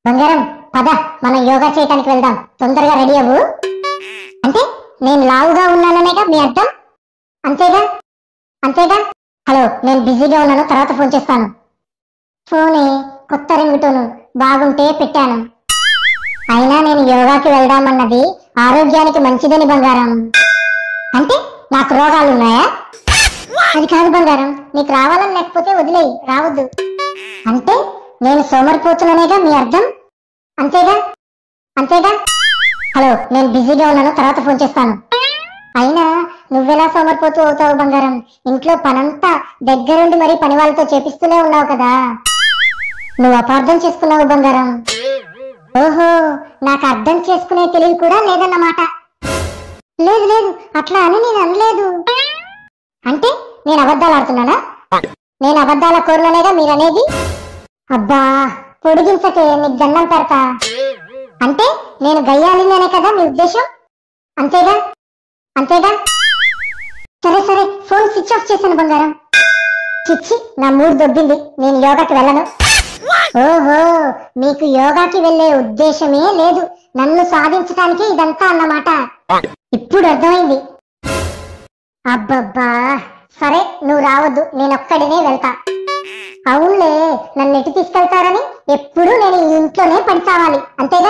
బంగారం పద మనం యోగా చేయడానికి వెళ్దాం. తొందరగా రెడీ అవ్వు. అంటే నేను లావుగా ఉన్నాననేగా మీ అర్థం? అంతేగా అంతేగా. హలో, నేను బిజీగా ఉన్నాను, తర్వాత ఫోన్ చేస్తాను. ఫోనే కొత్త రింగుటోను బాగుంటే పెట్టాను. అయినా నేను యోగాకి వెళ్దామన్నది ఆరోగ్యానికి మంచిదని బంగారం. అంటే నాకు రోగాలు ఉన్నాయా? అది కాదు బంగారం, నీకు రావాలని లేకపోతే వదిలేయి, రావద్దు. అంటే నేను సోమరిపోతున్నానేగా మీ అర్థం? అంతేగా అంతేగా. హలో, నేను బిజీగా ఉన్నాను, తర్వాత ఫోన్ చేస్తాను. అయినా నువ్వెలా సోమరిపోతూ అవుతావు బంగారం? ఇంట్లో పనంతా దగ్గరుండి మరీ పని వాళ్ళతో చేపిస్తూనే ఉన్నావు కదా. నువ్వు అపార్థం చేసుకున్నావు బంగారం. ఓహో, నాకు అర్థం చేసుకునే తెలివి కూడా లేదన్నమాట. లేదు లేదు, అట్లా అని నేను అనలేదు. అంటే నేను అబద్ధాలు ఆడుతున్నానా? నేను అబద్ధాల కోరులనేగా మీరనేది? అబ్బా పొడిగించకే, నీకు దండం పెడతా. అంటే నేను గయ్యాలినే కదా మీ ఉద్దేశం? అంతేగా అంతేగా. సరే సరే, ఫోన్ స్విచ్ ఆఫ్ చేశాను బంగారం. చిచ్చి, నా మూడు దొబ్బింది, నేను యోగాకి వెళ్ళను. ఓహో, మీకు యోగాకి వెళ్ళే ఉద్దేశమే లేదు, నన్ను సాధించడానికి ఇదంతా అన్నమాట. ఇప్పుడు అర్థమైంది. అబ్బబ్బా, సరే నువ్వు రావద్దు, నేనొక్కడినే వెళ్తా. అవునులే, నన్ను ఎటు తీసుకెళ్తారని ఎప్పుడు నేను ఈ ఇంట్లోనే పడి చావాలి, అంతేగా.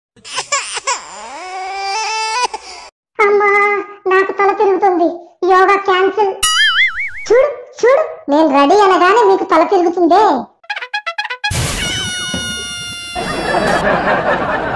అమ్మా, నాకు తల తిరుగుతుంది, యోగా క్యాన్సిల్. చూడు చూడు, నేను రెడీ అనగానే మీకు తల తిరుగుతుందే.